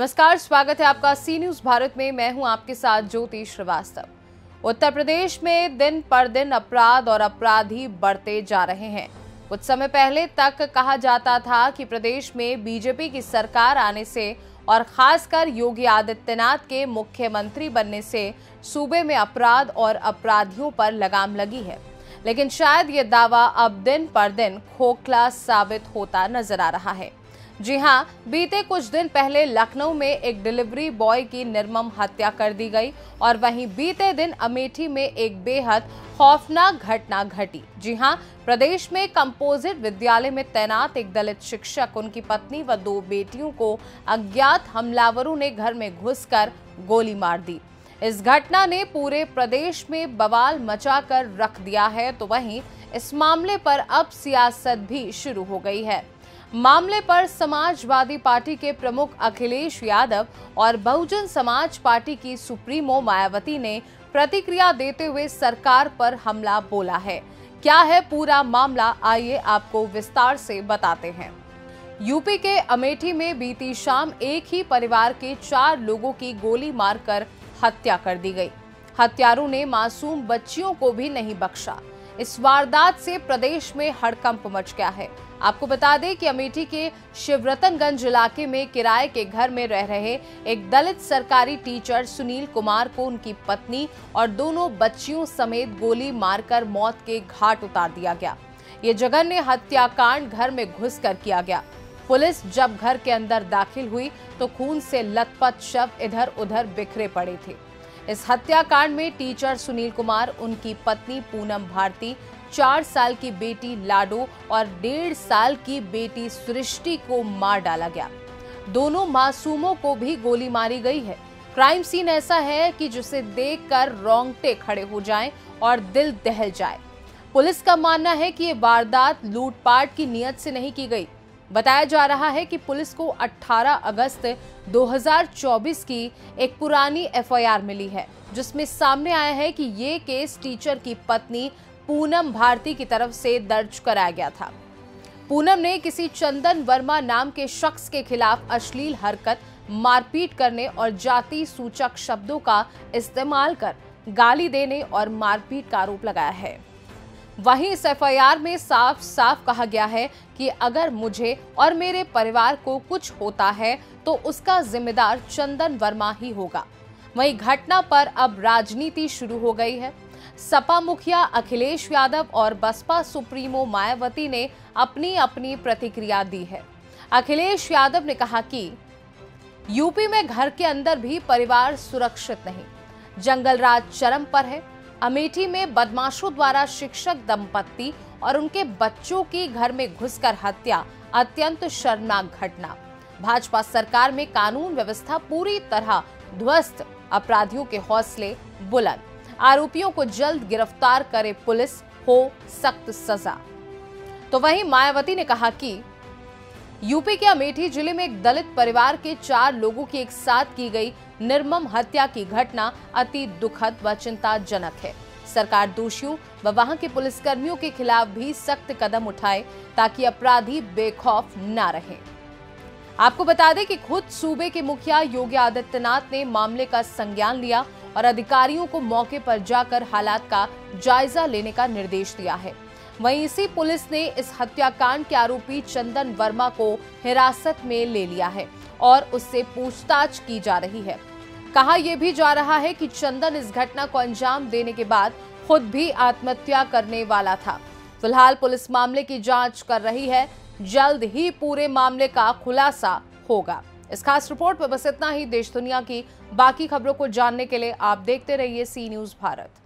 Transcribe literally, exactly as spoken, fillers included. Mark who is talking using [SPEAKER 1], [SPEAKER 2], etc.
[SPEAKER 1] नमस्कार, स्वागत है आपका सी न्यूज भारत में। मैं हूं आपके साथ ज्योति श्रीवास्तव। उत्तर प्रदेश में दिन पर दिन अपराध और अपराधी बढ़ते जा रहे हैं। कुछ समय पहले तक कहा जाता था कि प्रदेश में बीजेपी की सरकार आने से और खासकर योगी आदित्यनाथ के मुख्यमंत्री बनने से सूबे में अपराध और अपराधियों पर लगाम लगी है, लेकिन शायद ये दावा अब दिन पर दिन खोखला साबित होता नजर आ रहा है। जी हां, बीते कुछ दिन पहले लखनऊ में एक डिलीवरी बॉय की निर्मम हत्या कर दी गई और वहीं बीते दिन अमेठी में एक बेहद खौफनाक घटना घटी। जी हां, प्रदेश में कंपोजिट विद्यालय में तैनात एक दलित शिक्षक, उनकी पत्नी व दो बेटियों को अज्ञात हमलावरों ने घर में घुसकर गोली मार दी। इस घटना ने पूरे प्रदेश में बवाल मचाकर रख दिया है। तो वहीं इस मामले पर अब सियासत भी शुरू हो गई है। मामले पर समाजवादी पार्टी के प्रमुख अखिलेश यादव और बहुजन समाज पार्टी की सुप्रीमो मायावती ने प्रतिक्रिया देते हुए सरकार पर हमला बोला है। क्या है पूरा मामला, आइए आपको विस्तार से बताते हैं। यूपी के अमेठी में बीती शाम एक ही परिवार के चार लोगों की गोली मारकर हत्या कर दी गई। हत्यारों ने मासूम बच्चियों को भी नहीं बख्शा। इस वारदात से प्रदेश में हड़कंप मच गया है। आपको बता दें कि अमेठी के शिवरतनगंज इलाके में किराए के घर में रह रहे एक दलित सरकारी टीचर सुनील कुमार को उनकी पत्नी और दोनों बच्चियों समेत गोली मारकर मौत के घाट उतार दिया गया। ये जघन्य हत्याकांड घर में घुसकर किया गया। पुलिस जब घर के अंदर दाखिल हुई तो खून से लथपथ शव इधर उधर बिखरे पड़े थे। इस हत्याकांड में टीचर सुनील कुमार, उनकी पत्नी पूनम भारती, चार साल की बेटी लाडो और डेढ़ साल की बेटी सृष्टि को मार डाला गया। दोनों मासूमों को भी गोली मारी गई है। क्राइम सीन ऐसा है कि जिसे देखकर रोंगटे खड़े हो जाएं और दिल दहल जाए। पुलिस का मानना है कि ये वारदात लूटपाट की नीयत से नहीं की गई। बताया जा रहा है कि पुलिस को अठारह अगस्त दो हज़ार चौबीस की एक पुरानी एफ आई आर मिली है, जिसमें सामने आया है कि ये केस टीचर की पत्नी पूनम भारती की तरफ से दर्ज कराया गया था। पूनम ने किसी चंदन वर्मा नाम के शख्स के खिलाफ अश्लील हरकत, मारपीट करने और जाति सूचक शब्दों का इस्तेमाल कर गाली देने और मारपीट का आरोप लगाया है। वहीं इस एफ आई आर में साफ साफ कहा गया है कि अगर मुझे और मेरे परिवार को कुछ होता है तो उसका जिम्मेदार चंदन वर्मा ही होगा। वहीं घटना पर अब राजनीति शुरू हो गई है। सपा मुखिया अखिलेश यादव और बसपा सुप्रीमो मायावती ने अपनी अपनी प्रतिक्रिया दी है। अखिलेश यादव ने कहा कि यूपी में घर के अंदर भी परिवार सुरक्षित नहीं, जंगल राज चरम पर है। अमेठी में बदमाशों द्वारा शिक्षक दंपत्ति और उनके बच्चों की घर में घुसकर हत्या अत्यंत शर्मनाक घटना। भाजपा सरकार में कानून व्यवस्था पूरी तरह ध्वस्त, अपराधियों के हौसले बुलंद। आरोपियों को जल्द गिरफ्तार करे पुलिस, हो सख्त सजा। तो वहीं मायावती ने कहा कि यूपी के अमेठी जिले में एक दलित परिवार के चार लोगों की एक साथ की गई निर्मम हत्या की घटना अति दुखद व चिंताजनक है। सरकार दोषियों व वहां के पुलिसकर्मियों के खिलाफ भी सख्त कदम उठाए ताकि अपराधी बेखौफ न रहे। आपको बता दें कि खुद सूबे के मुखिया योगी आदित्यनाथ ने मामले का संज्ञान लिया और अधिकारियों को मौके पर जाकर हालात का जायजा लेने का निर्देश दिया है। वहीं इसी पुलिस ने इस हत्याकांड के आरोपी चंदन वर्मा को हिरासत में ले लिया है और उससे पूछताछ की जा रही है। कहा यह भी जा रहा है कि चंदन इस घटना को अंजाम देने के बाद खुद भी आत्महत्या करने वाला था। फिलहाल पुलिस मामले की जांच कर रही है। जल्द ही पूरे मामले का खुलासा होगा। इस खास रिपोर्ट में बस इतना ही। देश दुनिया की बाकी खबरों को जानने के लिए आप देखते रहिए सी न्यूज भारत।